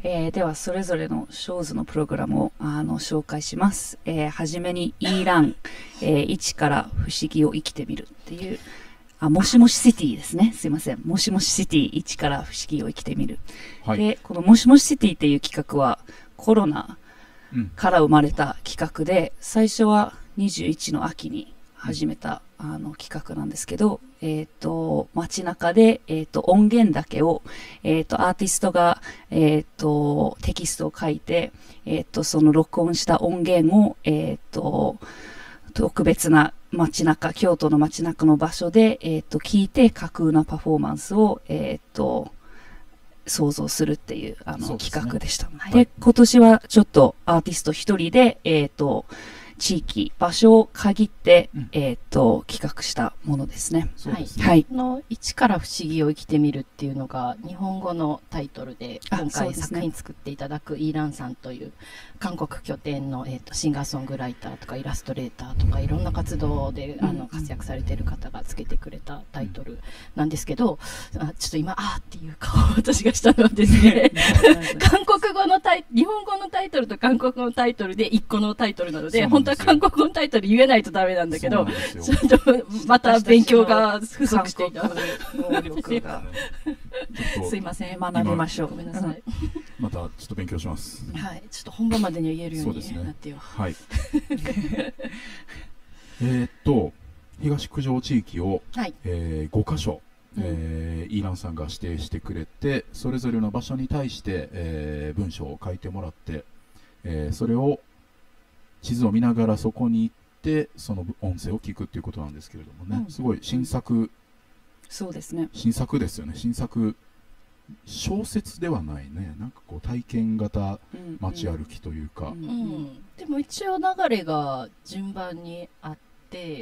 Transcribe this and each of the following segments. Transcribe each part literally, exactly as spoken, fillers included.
えー、ではそれぞれのショーズのプログラムをあの紹介します。えー、はじめに E ラン、えー、一から不思議を生きてみるっていう、あ、もしもしシティですね。すいません。もしもしシティ一から不思議を生きてみる。はい、で、このもしもしシティっていう企画はコロナから生まれた企画で、最初はにじゅういちの秋に始めた、うん、あの企画なんですけど、えっ、ー、と、街中で、えっ、ー、と、音源だけを、えっ、ー、と、アーティストが、えっ、と、テキストを書いて、えっ、と、その録音した音源を、えっ、と、特別な街中、京都の街中の場所で、えっ、と、聞いて架空なパフォーマンスを、えっ、と、想像するっていう、あの、企画でした。で、はい、今年はちょっとアーティスト一人で、えっ、と、地域、場所を限って、うん、えっと、企画したものですね。 はい。はい。の、一から不思議を生きてみるっていうのが、日本語のタイトルで、今回作品作っていただくイーランさんという、韓国拠点の、えっと、シンガーソングライターとかイラストレーターとか、いろんな活動で、あの、活躍されている方がつけてくれたタイトルなんですけど、あちょっと今、あーっていう顔を私がしたのはですね、韓国語のタイ、日本語のタイトルと韓国語のタイトルで一個のタイトルなので、本当は韓国語のタイトル言えないとダメなんだけど、ちょっとまた勉強が不足していた。能力がすいません、学びましょう。ごめんなさい。 またちょっと勉強します。 はい、ちょっと本番までには言えるようになってよ。 はい。えっと東九条地域をごかしょ、えー、イーランさんが指定してくれて、それぞれの場所に対して、えー、文章を書いてもらって、えー、それを地図を見ながらそこに行ってその音声を聞くっていうことなんですけれどもね、うん、すごい新作、うん、 そうですね、 新作ですよね。新作小説ではないね、なんかこう体験型街歩きというか、うんうんうん、でも一応流れが順番にあって、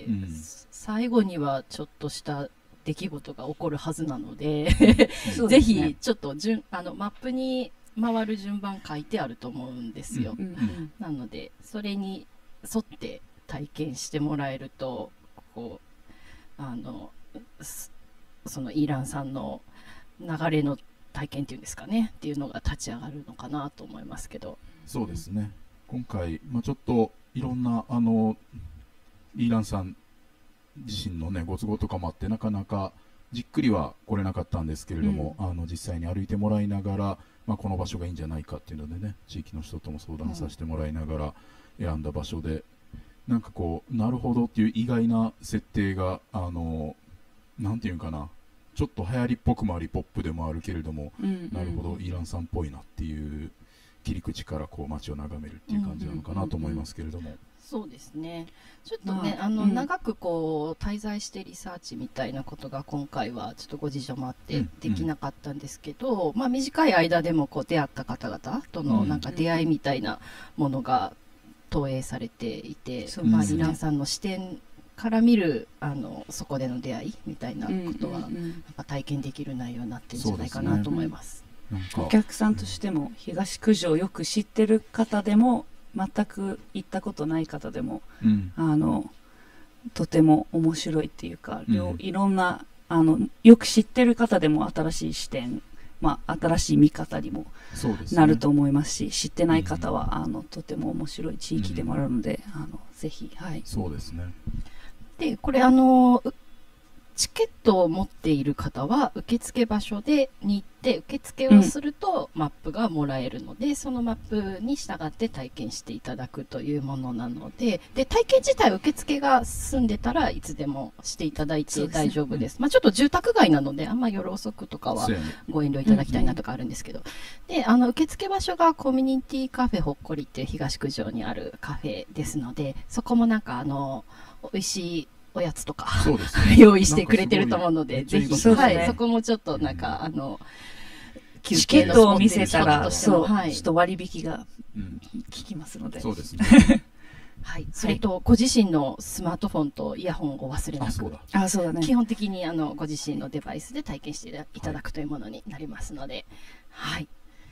うん、最後にはちょっとした出来事が起こるはずなので、ね、ぜひちょっと順あのマップに回る順番書いてあると思うんですよ、うんうん、なのでそれに沿って体験してもらえると、こうあのそのイーランさんの流れの体験っていうんですかねっていうのが立ち上がるのかなと思いますけど。 そうですね、今回、まあ、ちょっといろんなあのイーランさん自身のねご都合とかもあってなかなかじっくりは来れなかったんですけれども、うん、あの実際に歩いてもらいながら、まあ、この場所がいいんじゃないかっていうのでね、地域の人とも相談させてもらいながら選んだ場所で、うん、なんかこうなるほどっていう意外な設定があのなんていうかな、ちょっと流行りっぽくもありポップでもあるけれども、うんうん、なるほどイーランさんっぽいなっていう切り口からこう街を眺めるっていう感じなのかなと思いますけれども。 そうですね、ちょっとね、まあ、あの、うん、長くこう滞在してリサーチみたいなことが今回はちょっとご事情もあってできなかったんですけど、うんうん、まあ短い間でもこう出会った方々とのなんか出会いみたいなものが投影されていて、うん、まあ、イーランさんの視点から見るあのそこでの出会いみたいなことは、うんうんうん、やっぱ体験できる内容になってるんじゃないかなと思います。 お客さんとしても東九条をよく知ってる方でも全く行ったことない方でも、うん、あのとても面白いっていうか、うん、いろんなあのよく知ってる方でも新しい視点、まあ、新しい見方にもなると思いますし、ね、知ってない方は、うん、あのとても面白い地域でもあるので、うん、あのぜひ、はい、 そうですね。 でこれあのチケットを持っている方は受付場所でに行って受付をするとマップがもらえるので、うん、そのマップに従って体験していただくというものなので、で体験自体受付が済んでたらいつでもしていただいて大丈夫です。ですね、うん、まあちょっと住宅街なのであんま夜遅くとかはご遠慮いただきたいなとかあるんですけど、うんうん、であの受付場所がコミュニティカフェほっこりっていう東九条にあるカフェですので、そこもなんかあの美味しいおやつとか用意してくれてると思うので、ぜひ、はい、そこもちょっとなんか、あの、 チケットを見せたら、そう、ちょっと割引が効きますので。 そうですね。 はい。それと、ご自身のスマートフォンとイヤホンをお忘れなく、 あ、そうだね。 基本的に、あの、ご自身のデバイスで体験していただくというものになりますので、はい。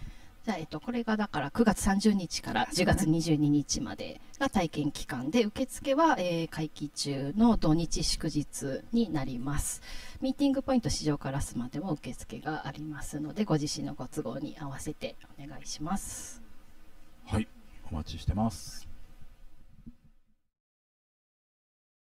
じゃあ、えっと、これがだからくがつさんじゅうにちからじゅうがつにじゅうににちまでが体験期間で、受付は、えー会期中の土日祝日になります。ミーティングポイント市場からスまでも受付がありますので、ご自身のご都合に合わせてお願いします。 はい、お待ちしてます。